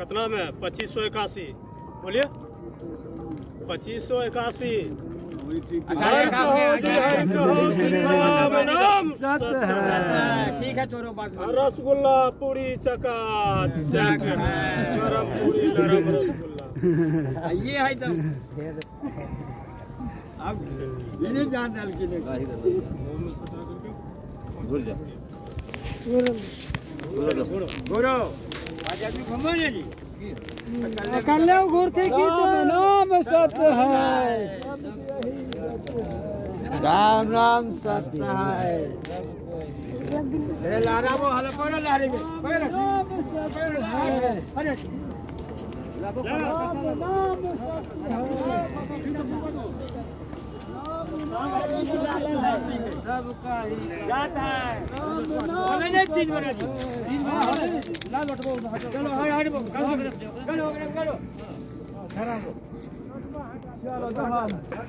कितना में 2581 बोलिए 2581 ठीक है चोरो बात रसगुल्ला पूरी चकाचक गरम पूरी नरम रसगुल्ला ये है तो अब ये जान डाल के घुर जा गोरो आज आदमी घूमो नहीं जी कर ले घूरते की तो नाम सत्य है राम राम सत्य है अरे लारा वो हल पर लारे में पर अरे सबका जाता है बोले चीज बना दी ला लटको चलो हट चलो चलो खराब चलो जवान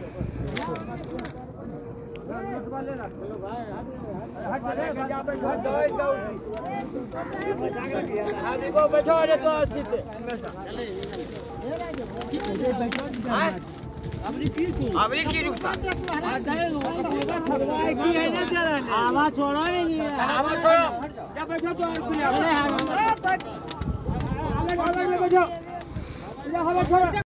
लटवा लेना चलो भाई हट चले यहां पे घर दवाई दो हां देखो बैठो अरे तो अच्छे से अबरी की रुकता आवाज छोड़ो नहीं आवाज छोड़ो क्या बैठो तो बैठो